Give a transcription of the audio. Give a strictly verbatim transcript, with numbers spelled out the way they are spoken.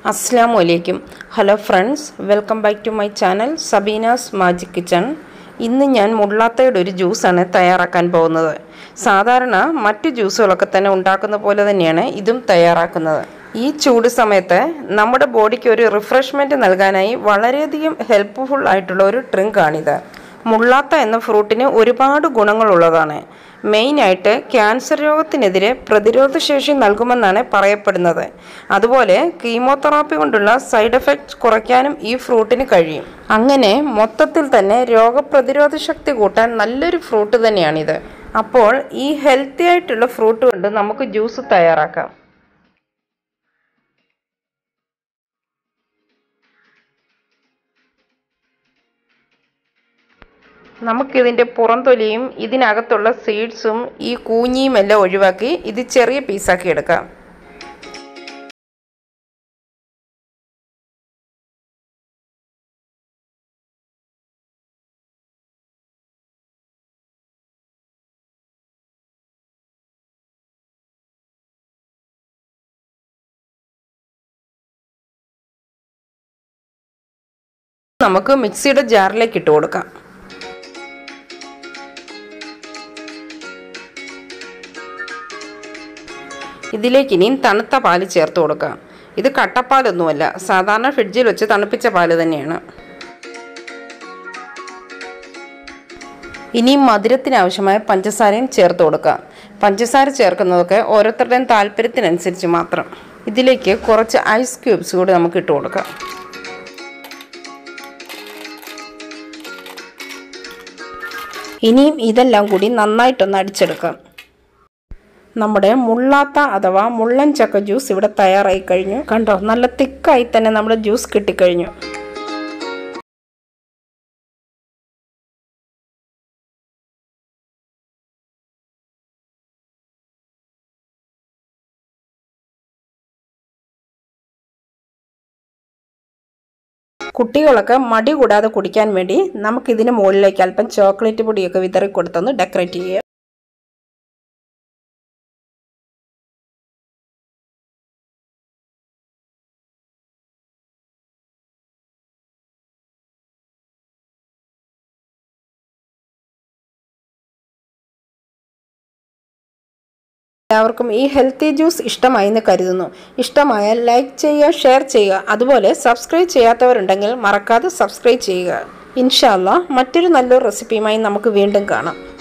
Assalamualaikum. Hello friends, welcome back to my channel Sabeena's Magic Kitchen. ഇന്ന് ഞാൻ മുള്ളാത്തയുടെ ഒരു juice ആണ് തയ്യാറാക്കാൻ പോകുന്നത്. സാധാരണ മറ്റ് ജ്യൂസുകളൊക്കെ തന്നെ ഉണ്ടാക്കുന്ന പോലെ തന്നെയാണ് ഇതും തയ്യാറാക്കുന്നത്. ഈ ചൂട് സമയത്ത് നമ്മുടെ ബോഡിക്ക് ഒരു റിഫ്രഷ്മെന്റ് നൽകാനായി വളരെയധികം ഹെൽപ്ഫുൾ ആയിട്ടുള്ള ഒരു ഡ്രിങ്ക് ആണിത്. മുള്ളാത്ത എന്ന ഫ്രൂട്ടിന് ഒരുപാട് ഗുണങ്ങളുള്ളതാണ്. മെയിനായിട്ട് ക്യാൻസർ രോഗത്തിനെതിരെ പ്രതിരോധശേഷി നൽകുമെന്നാണ് പറയപ്പെടുന്നത്. അതുപോലെ കീമോതെറാപ്പി കൊണ്ടുള്ള സൈഡ് എഫക്ട്സ് കുറയ്ക്കാനും ഈ ഫ്രൂട്ടിന് കഴിയും. അങ്ങനെ മൊത്തത്തിൽ തന്നെ രോഗപ്രതിരോധ ശക്തി കൂട്ടാൻ നല്ലൊരു ഫ്രൂട്ട് തന്നെയാണിത്. അപ്പോൾ ഈ ഹെൽത്തി ആയിട്ടുള്ള ഫ്രൂട്ട് കൊണ്ട് നമുക്ക് ജ്യൂസ് തയ്യാറാക്കാം. നമുക്കിതിൻ്റെ പുറംതൊലിയും ഇതിനകത്തുള്ള സീഡ്സും ഈ കൂഞ്ഞിയും എല്ലാം ഒഴിവാക്കി ഇത് ചെറിയ പീസാക്കി എടുക്കാം. നമുക്ക് മിക്സിയുടെ ജാറിലേക്ക് ഇട്ട് കൊടുക്കാം. ഇതിലേക്ക് ഇനിയും തണുത്ത പാല് ചേർത്ത് കൊടുക്കാം. ഇത് കട്ടപ്പാലൊന്നുമല്ല, സാധാരണ ഫ്രിഡ്ജിൽ വെച്ച് തണുപ്പിച്ച പാല് തന്നെയാണ്. ഇനിയും മധുരത്തിന് ആവശ്യമായ പഞ്ചസാരയും ചേർത്ത് കൊടുക്കാം. പഞ്ചസാര ചേർക്കുന്നതൊക്കെ ഓരോരുത്തരുടെയും താല്പര്യത്തിനനുസരിച്ച് മാത്രം. ഇതിലേക്ക് കുറച്ച് ഐസ് ക്യൂബ്സ് കൂടി നമുക്ക് ഇട്ട് കൊടുക്കാം. ഇനിയും ഇതെല്ലാം കൂടി നന്നായിട്ടൊന്ന് അടിച്ചെടുക്കാം. നമ്മുടെ മുള്ളാത്ത അഥവാ മുള്ളൻ ചക്ക ജ്യൂസ് ഇവിടെ തയ്യാറായി കഴിഞ്ഞു. കണ്ടോ, നല്ല തിക്കായി തന്നെ നമ്മുടെ ജ്യൂസ് കിട്ടിക്കഴിഞ്ഞു. കുട്ടികളൊക്കെ മടി കൂടാതെ കുടിക്കാൻ വേണ്ടി നമുക്കിതിന് മുകളിലേക്ക് അല്പം ചോക്ലേറ്റ് പൊടിയൊക്കെ വിതറി കൊടുത്തൊന്ന് ഡെക്കറേറ്റ് ചെയ്യാം. എല്ലാവർക്കും ഈ ഹെൽത്തി ജ്യൂസ് ഇഷ്ടമായി എന്ന് കരുതുന്നു. ഇഷ്ടമായാൽ ലൈക്ക് ചെയ്യുക, ഷെയർ ചെയ്യുക. അതുപോലെ സബ്സ്ക്രൈബ് ചെയ്യാത്തവരുണ്ടെങ്കിൽ മറക്കാതെ സബ്സ്ക്രൈബ് ചെയ്യുക. ഇൻഷാ അല്ലാഹ് മറ്റൊരു നല്ലൊരു റെസിപ്പിയുമായി നമുക്ക് വീണ്ടും കാണാം.